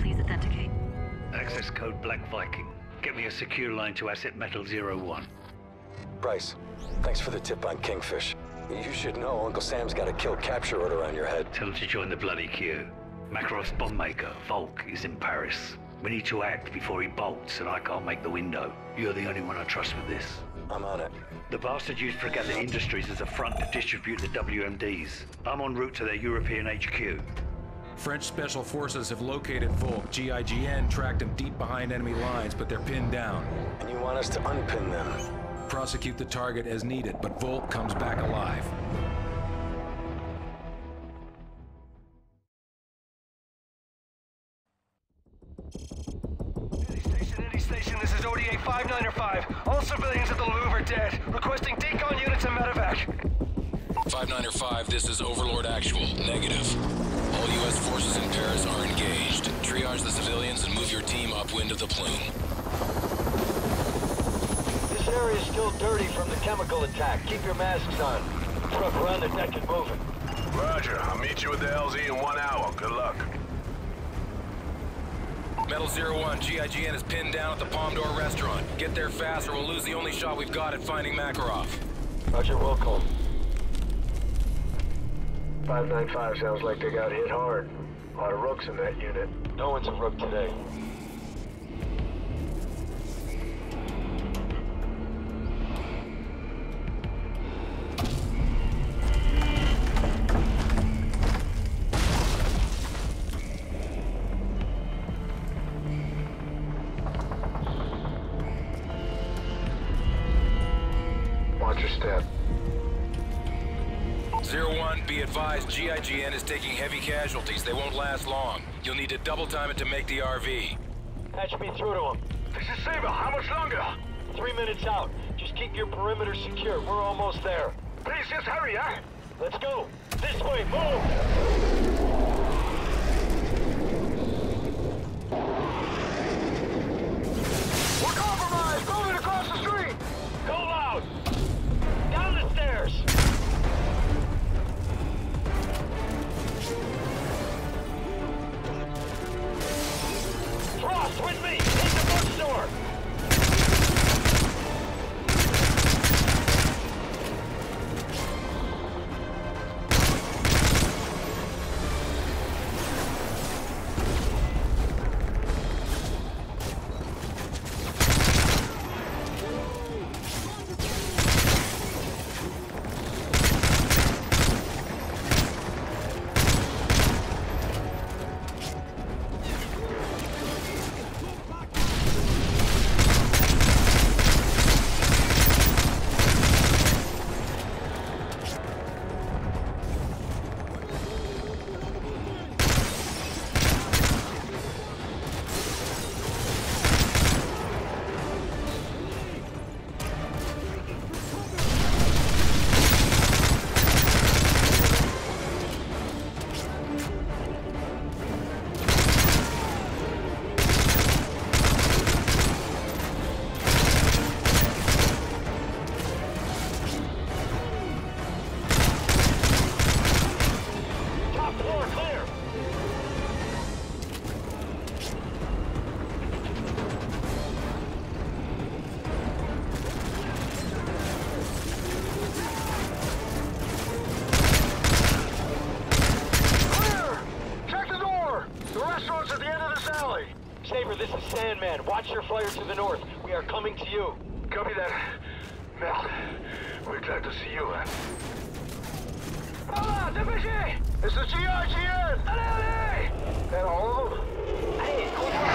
Please authenticate. Access code Black Viking. Get me a secure line to Asset Metal 01. Bryce, thanks for the tip on Kingfish. You should know Uncle Sam's got a kill capture order on your head. Tell him to join the bloody queue. Makarov's bomb maker, Volk, is in Paris. We need to act before he bolts, and I can't make the window. You're the only one I trust with this. I'm on it. The bastard used Fregatta Industries as a front to distribute the WMDs. I'm en route to their European HQ. French Special Forces have located Volk. GIGN tracked them deep behind enemy lines, but they're pinned down. And you want us to unpin them? Prosecute the target as needed, but Volk comes back alive. Any station, this is ODA 595. All civilians at the Louvre are dead. Requesting decon units and medevac. 595, this is Overlord Actual. Negative. All U.S. forces in Paris are engaged. Triage the civilians and move your team upwind of the plane. This area is still dirty from the chemical attack. Keep your masks on. Truck around the deck and moving. Roger. I'll meet you at the LZ in 1 hour. Good luck. Metal 01, GIGN is pinned down at the Palm d'Or restaurant. Get there fast or we'll lose the only shot we've got at finding Makarov. Roger, welcome. 595 sounds like they got hit hard. A lot of rooks in that unit. No one's a rook today. Watch your step. 01, be advised, GIGN is taking heavy casualties. They won't last long. You'll need to double time it to make the RV. Patch me through to him. This is Saber. How much longer? 3 minutes out. Just keep your perimeter secure. We're almost there. Please, just hurry, huh? Let's go. This way, move! We're compromised! Moving across the street! Go loud! Down the stairs! Frost, with me! Take the bookstore! This is Sandman. Watch your flyer to the north. We are coming to you. Copy that. Mel, we're glad to see you, man. Hola, dépêchez! It's the GIGN! Allez, allez! And all of them? Hey,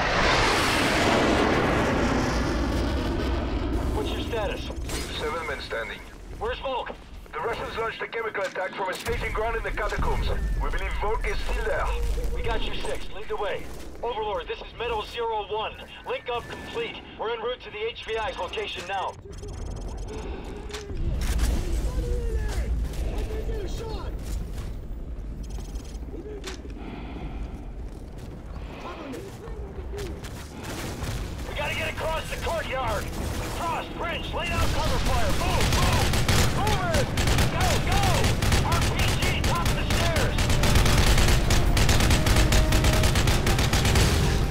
what's your status? 7 men standing. Where's Volk? The Russians launched a chemical attack from a staging ground in the catacombs. We believe Volk is still there. We got you 6. Lead the way. Overlord, this is Metal 01. Link up complete. We're en route to the HVI's location now. We gotta get across the courtyard. Frost, French, lay down cover fire. Move, move! Move it! Go, go! RPG, top of the stairs!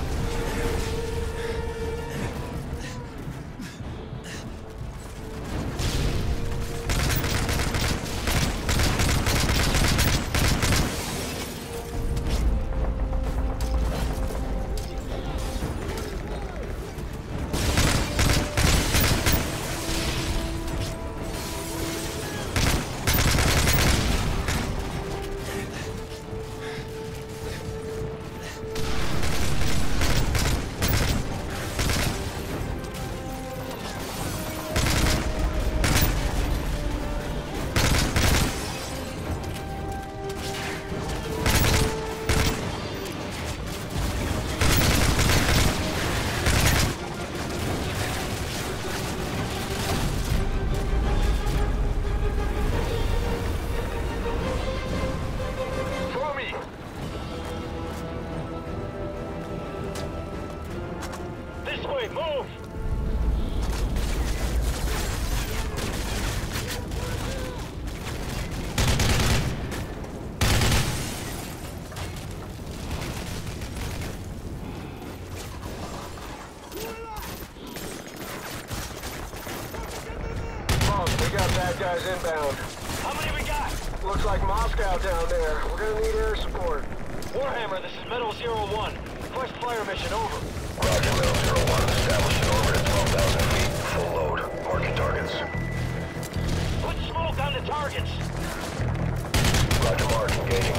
We got bad guys inbound. How many we got? Looks like Moscow down there. We're gonna need air support. Warhammer, this is Metal 01. Request fire mission, over. Roger, Metal 01. Establish an orbit at 12,000 feet. Full load. Mark your targets. Put smoke on the targets. Roger, mark. Engaging.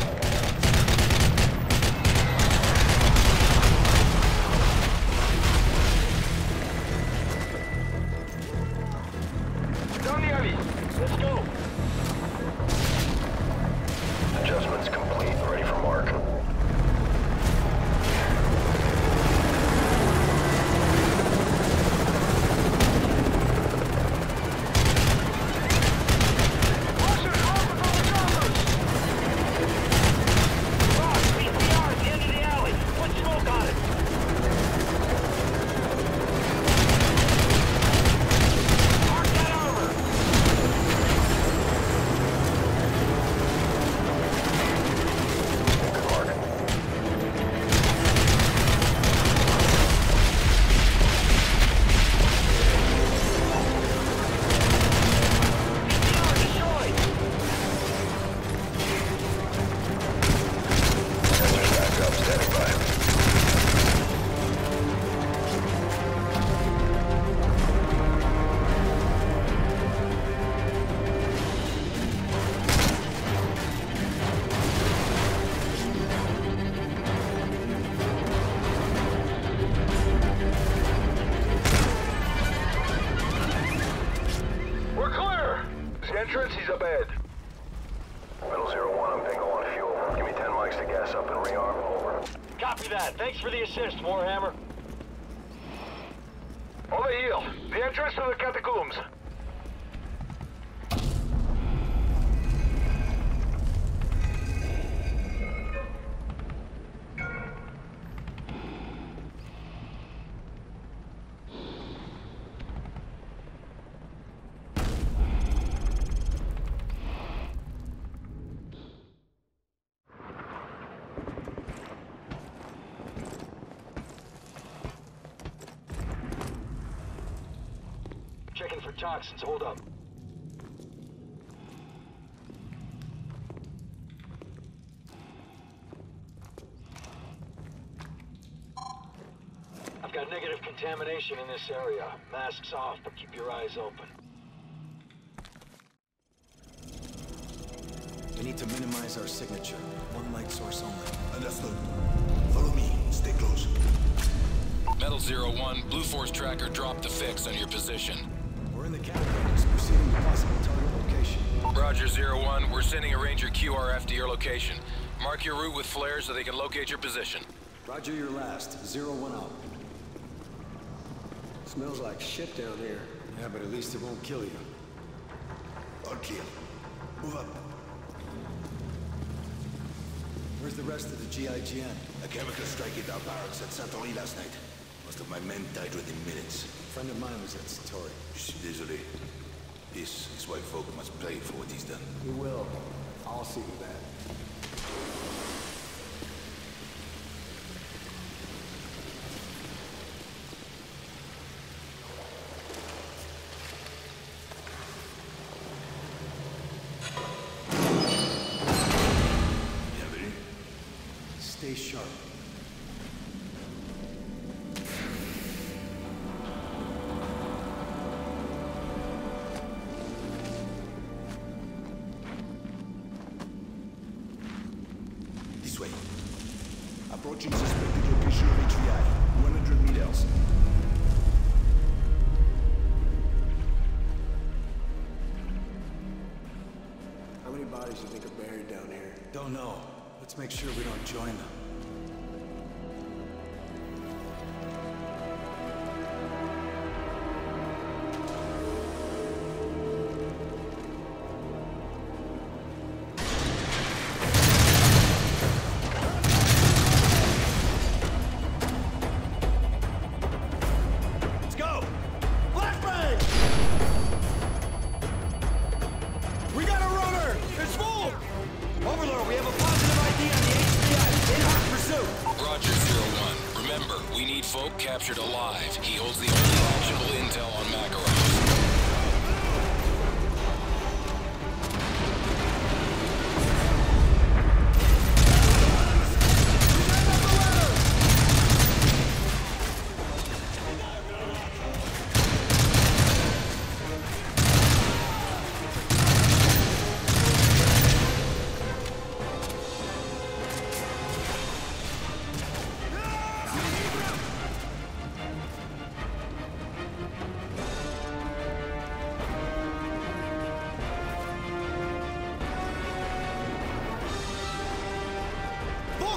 Down the alley. Let's go. Adjustments complete. Ready for mark. Entrance, he's up ahead. Metal 01, I'm bingo on fuel. Give me 10 mics to gas up and rearm. Over. Copy that. Thanks for the assist, Warhammer. Over heel. The entrance to the catacombs. Checking for toxins. Hold up. I've got negative contamination in this area. Masks off, but keep your eyes open. We need to minimize our signature. One light source only. Understood. Follow me. Stay close. Metal 01, Blue Force tracker dropped the fix on your position. We're in the catacombs, proceeding to possible target location. Roger 01, we're sending a Ranger QRF to your location. Mark your route with flares so they can locate your position. Roger your last. 01 out. Smells like shit down here. Yeah, but at least it won't kill you. All clear. Move up. Where's the rest of the GIGN? A chemical strike hit our barracks at Santori last night. Most of my men died within minutes. A friend of mine was at Santori. Je suis désolé. This is why Volk must pay for what he's done. We will. I'll see to that. Bienvenue. Stay sharp. This way. Approaching suspected location of HVI. 100 meters. How many bodies do you think are buried down here? Don't know. Let's make sure we don't join them. Let's go! Flashbang! We got a runner! It's Volk! Overlord, we have a positive ID on the HVI. In hot pursuit. Roger 01, remember, we need Volk captured alive. He holds the only actionable intel on Makarov.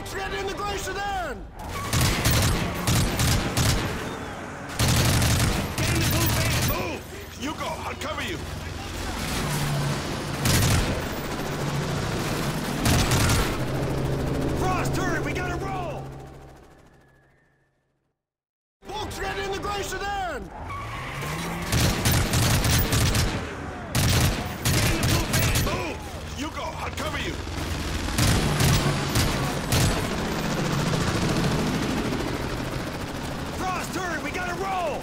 Volk's getting in the gray sedan! Get in the blue van! Move! You go. I'll cover you. Frost, hurry! We gotta roll! Volk's getting in the gray sedan! Get in the blue van! Move! You go. I'll cover you. Frost, hurry! We gotta roll!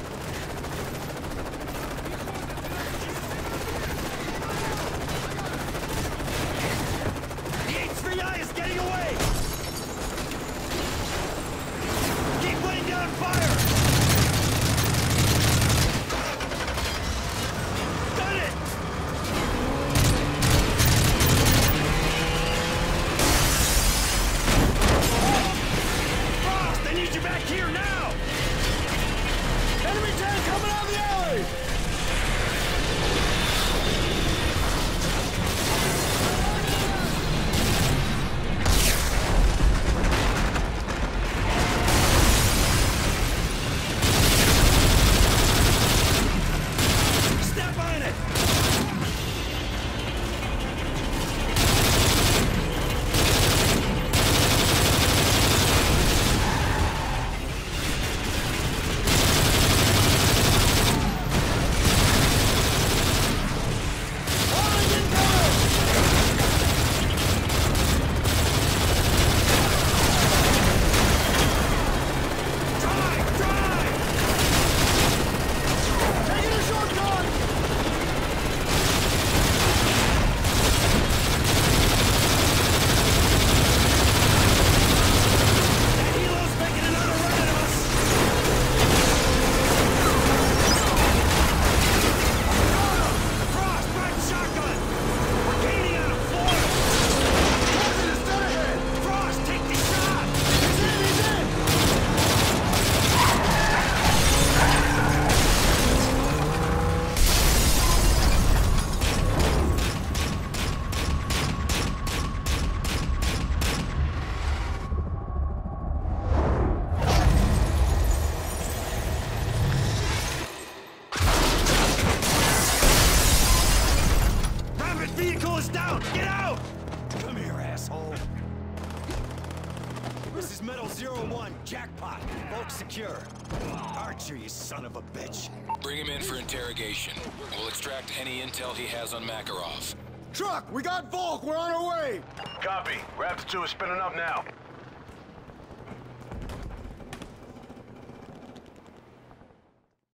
The HVI is getting away! Keep laying down fire! Got it! Frost, I need you back here now! Enemy tank coming out of the alley! Step on it! Vehicle is down! Get out! Come here, asshole. This is Metal 01, Jackpot. Volk secure. Archer, you son of a bitch. Bring him in for interrogation. We'll extract any intel he has on Makarov. Truck, we got Volk. We're on our way. Copy. Raptor 2 is spinning up now.